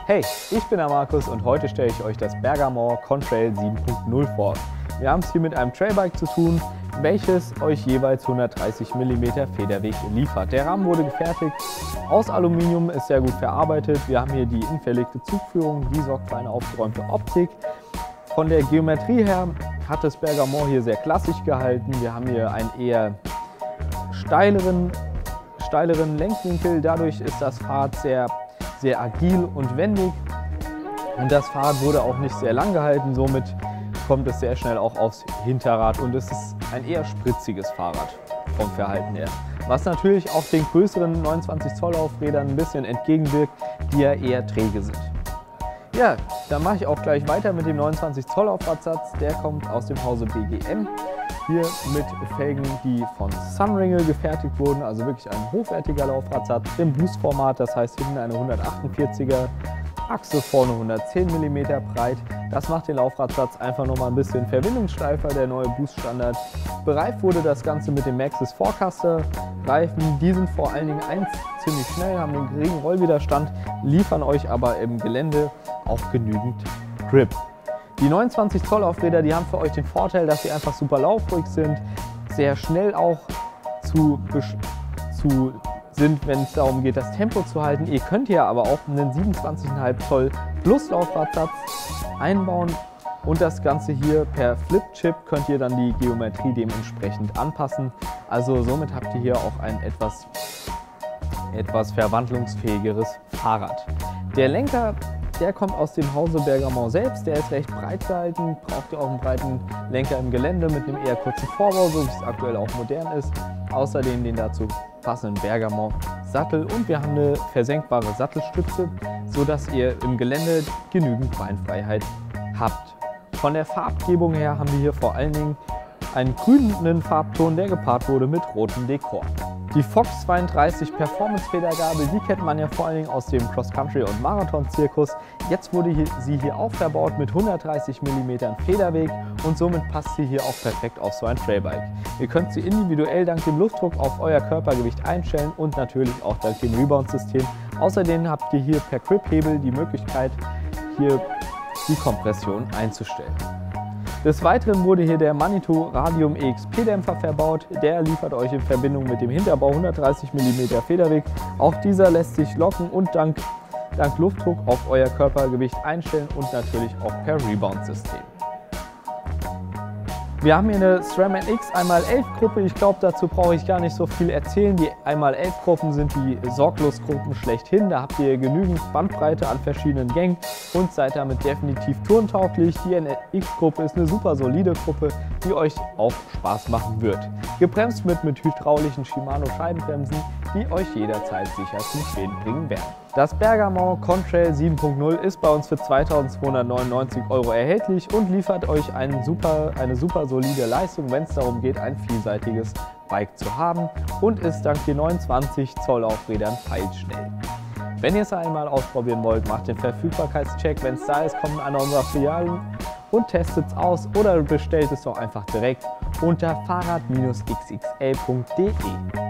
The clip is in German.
Hey, ich bin der Markus und heute stelle ich euch das Bergamo Contrail 7.0 vor. Wir haben es hier mit einem Trailbike zu tun, welches euch jeweils 130 mm Federweg liefert. Der Rahmen wurde gefertigt aus Aluminium, ist sehr gut verarbeitet. Wir haben hier die innenverlegte Zugführung, die sorgt für eine aufgeräumte Optik. Von der Geometrie her hat das Bergamo hier sehr klassisch gehalten. Wir haben hier einen eher steileren Lenkwinkel. Dadurch ist das Fahrrad sehr agil und wendig. Und das Fahrrad wurde auch nicht sehr lang gehalten. Somit kommt es sehr schnell auch aufs Hinterrad. Und es ist ein eher spritziges Fahrrad vom Verhalten her. Was natürlich auch den größeren 29 Zoll Laufrädern ein bisschen entgegenwirkt, die ja eher träge sind. Ja, dann mache ich auch gleich weiter mit dem 29 Zoll Laufradsatz. Der kommt aus dem Hause BGM. Hier mit Felgen, die von Sunringle gefertigt wurden, also wirklich ein hochwertiger Laufradsatz im Boost-Format, das heißt hinten eine 148er Achse, vorne 110 mm breit. Das macht den Laufradsatz einfach nochmal ein bisschen verbindungssteifer, der neue Boost-Standard. Bereift wurde das Ganze mit dem Maxxis 4Caster Reifen. Die sind vor allen Dingen ziemlich schnell, haben einen geringen Rollwiderstand, liefern euch aber im Gelände auch genügend Grip. Die 29 Zoll Laufräder, die haben für euch den Vorteil, dass sie einfach super laufruhig sind, sehr schnell auch sind, wenn es darum geht, das Tempo zu halten. Ihr könnt hier aber auch einen 27,5 Zoll Plus Laufradsatz einbauen und das Ganze hier per Flip-Chip könnt ihr dann die Geometrie dementsprechend anpassen. Also somit habt ihr hier auch ein etwas verwandlungsfähigeres Fahrrad. Der Lenker, der kommt aus dem Hause Bergamo selbst, der ist recht breit gehalten, braucht ihr auch einen breiten Lenker im Gelände mit einem eher kurzen Vorbau, so wie es aktuell auch modern ist. Außerdem den dazu passenden Bergamo Sattel und wir haben eine versenkbare Sattelstütze, sodass ihr im Gelände genügend Beinfreiheit habt. Von der Farbgebung her haben wir hier vor allen Dingen einen grünen Farbton, der gepaart wurde mit rotem Dekor. Die Fox 32 Performance Federgabel, die kennt man ja vor allen Dingen aus dem Cross-Country- und Marathon-Zirkus. Jetzt wurde sie hier auch verbaut mit 130 mm Federweg und somit passt sie hier auch perfekt auf so ein Trailbike. Ihr könnt sie individuell dank dem Luftdruck auf euer Körpergewicht einstellen und natürlich auch dank dem Rebound-System. Außerdem habt ihr hier per Grip-Hebel die Möglichkeit, hier die Kompression einzustellen. Des Weiteren wurde hier der Manitou Radium EXP-Dämpfer verbaut. Der liefert euch in Verbindung mit dem Hinterbau 130 mm Federweg. Auch dieser lässt sich locken und dank Luftdruck auf euer Körpergewicht einstellen und natürlich auch per Rebound-System. Wir haben hier eine SRAM NX 1x11 Gruppe. Ich glaube, dazu brauche ich gar nicht so viel erzählen. Die 1x11 Gruppen sind die Sorglos-Gruppen schlechthin. Da habt ihr genügend Bandbreite an verschiedenen Gängen und seid damit definitiv tourentauglich. Die NX Gruppe ist eine super solide Gruppe, die euch auch Spaß machen wird. Gebremst mit hydraulischen Shimano Scheibenbremsen, die euch jederzeit sicher zum Stehen bringen werden. Das Bergamo Contrail 7.0 ist bei uns für 2.299 € erhältlich und liefert euch eine super solide Leistung, wenn es darum geht, ein vielseitiges Bike zu haben und ist dank den 29 Zoll Laufrädern feilschnell. Wenn ihr es einmal ausprobieren wollt, macht den Verfügbarkeitscheck. Wenn es da ist, kommt einer unserer Filialen und testet es aus oder bestellt es doch einfach direkt unter fahrrad-xxl.de.